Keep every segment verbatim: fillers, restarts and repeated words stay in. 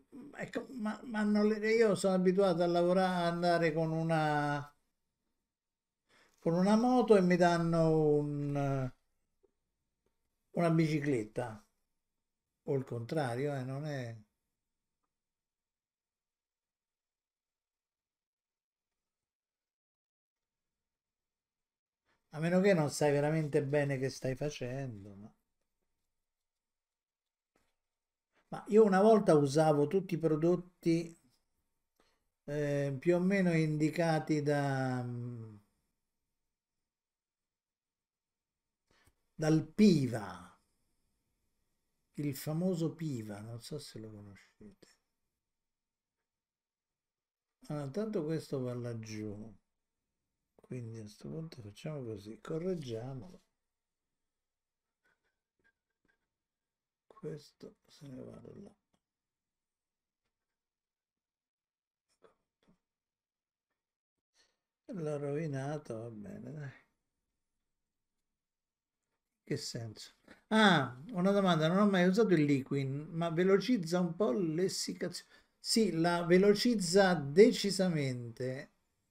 ecco, ma, ma non le- io sono abituato a lavorare, a andare con una, con una moto e mi danno un, una bicicletta, o il contrario, eh, non è... A meno che non sai veramente bene che stai facendo. Ma, ma io una volta usavo tutti i prodotti eh, più o meno indicati da, mm, dal Piva, il famoso Piva, non so se lo conoscete. Allora, tanto questo va laggiù, quindi a questo punto facciamo così, correggiamolo. Questo se ne va là. L'ho rovinato, va bene, dai. Che senso? Ah, una domanda, non ho mai usato il Liquin, ma velocizza un po' l'essiccazione. Sì, la velocizza decisamente,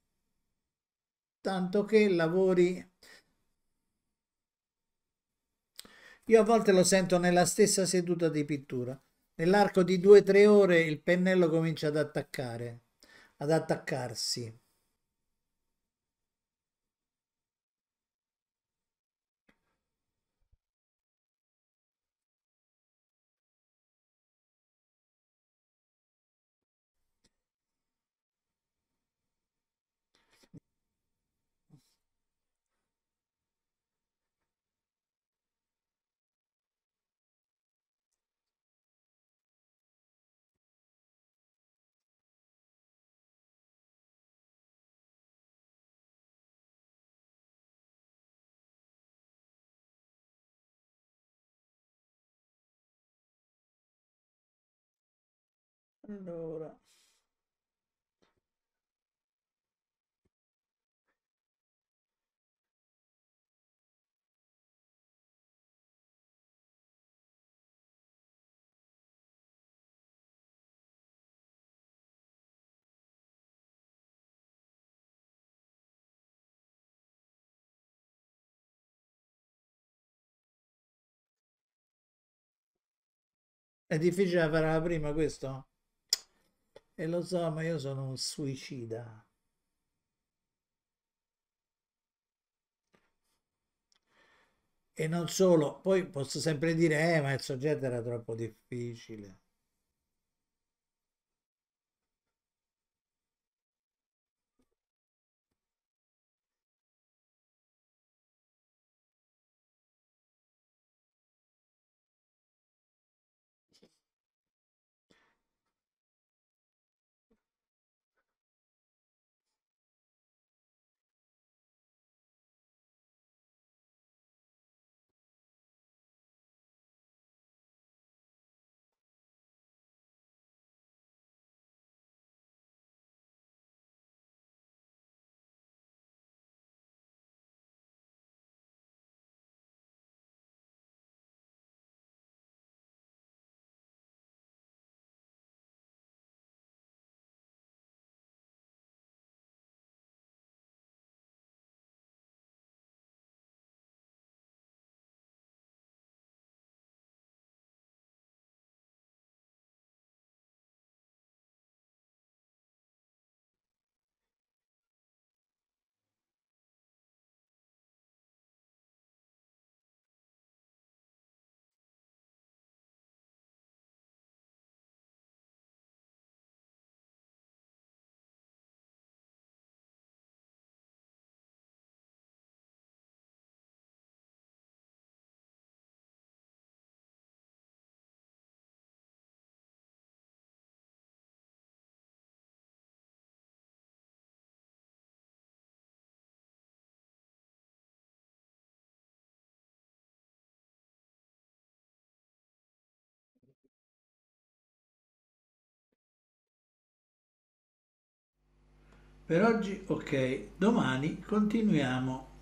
tanto che lavori. Io a volte lo sento nella stessa seduta di pittura. Nell'arco di due o tre ore il pennello comincia ad attaccare, ad attaccarsi. Allora, è difficile da fare la prima questo? E lo so, ma io sono un suicida. E non solo, poi posso sempre dire, eh, ma il soggetto era troppo difficile. Per oggi, ok, domani continuiamo.